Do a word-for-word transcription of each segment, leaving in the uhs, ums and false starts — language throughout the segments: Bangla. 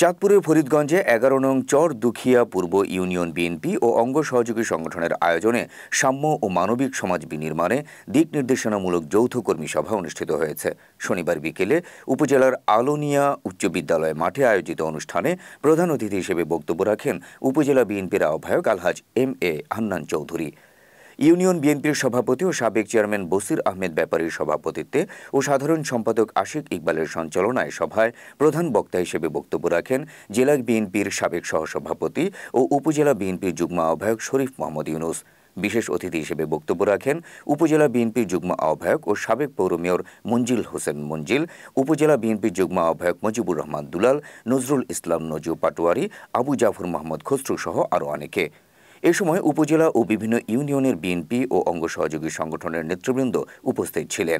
চাঁদপুরের ফরিদগঞ্জে এগারো নং চর দুখিয়া পূর্ব ইউনিয়ন বিএনপি ও অঙ্গ সহযোগী সংগঠনের আয়োজনে সাম্য ও মানবিক সমাজ বিনির্মাণে দিক নির্দেশনামূলক যৌথ কর্মী সভা অনুষ্ঠিত হয়েছে। শনিবার বিকেলে উপজেলার আলোনিয়া উচ্চ বিদ্যালয় মাঠে আয়োজিত অনুষ্ঠানে প্রধান অতিথি হিসেবে বক্তব্য রাখেন উপজেলা বিএনপির আহ্বায়ক Alhaj M A Hannan Chowdhury. Union বিএনপির সভাপতি ও সাবেক চেয়ারম্যান বসির আহমেদ ব্যাপারীর সভাপতিত্বে ও সাধারণ সম্পাদক আশিক ইকবালের সঞ্চালনায় সভায় প্রধান বক্তা হিসেবে বক্তব্য রাখেন জেলা বিএনপির সাবেক সহসভাপতি ও উপজেলা বিএনপির যুগ্ম আহ্বায়ক শরীফ মোহাম্মদ ইউনুস। বিশেষ অতিথি হিসেবে বক্তব্য রাখেন উপজেলা বিএনপির যুগ্ম আহ্বায়ক ও সাবেক পৌর মেয়র মঞ্জিল হোসেন মঞ্জিল, উপজেলা বিএনপির যুগ্ম আহ্বায়ক মুজিবুর রহমান দুলাল, নজরুল ইসলাম নজু পাটোয়ারি, আবু জাফর মোহাম্মদ খসরু সহ আরও অনেকে। এ সময় উপজেলা ও বিভিন্ন ইউনিয়নের বিএনপি ও অঙ্গ সহযোগী সংগঠনের নেতৃবৃন্দ উপস্থিত ছিলেন।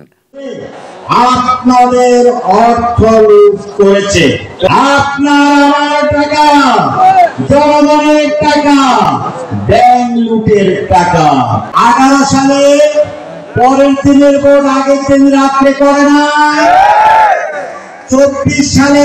আপনাদের অর্থ লুট করেছে, আপনার টাকা, জনগণের টাকা, ব্যাংক লুটের টাকা। আঠারো সালে পরের দিনের ভোট আগের দিন রাত্রে করে নাই। চব্বিশ সালে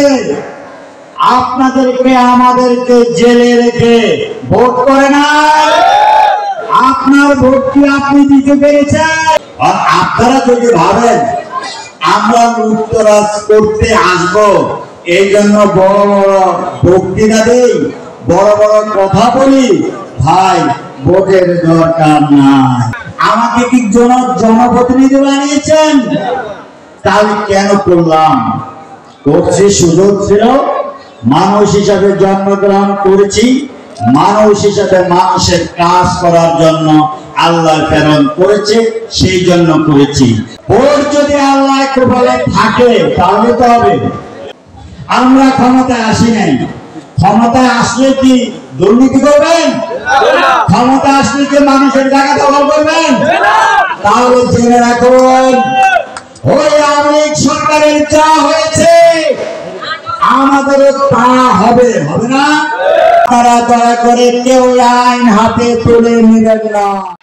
আপনাদেরকে আমাদেরকে জেলে রেখে ভোট করে নাই। আপনার ভোট কি আপনি দিতে পেরেছেন? আর আপনারা যদি ভাবেন আমরা লুটতরাজ করতে আসবো এই জন্য বড় বড় বক্তৃতা দেই, বড় বড় কথা বলি, ভাই ভোটের দরকার নাই। আমাকে কি জন জনপ্রতিনিধি বানিয়েছেন? তাহলে কেন করলাম? করছি, সুযোগ ছিল, মানুষ হিসাবে জন্মগ্রহণ করেছি, মানুষ হিসাবে মানুষের কাজ করার জন্য আল্লাহ প্রেরণ করেছে, সেই জন্য করেছি। ভোট যদি আল্লাহ কপালে থাকে তাহলে তো হবে। আমরা ক্ষমতায় আসি নাই, ক্ষমতায় আসলে কি দুর্নীতি করবেন? ক্ষমতা আসলে কি মানুষের জায়গা দখল করবেন? তাহলে জেনে রাখুন, ওই আওয়ামী লীগ সরকারের যা হয়েছে আমাদেরও তা হবে, হবে না? তারা দয়া করে কেউ আইন হাতে তুলে নেবেন না।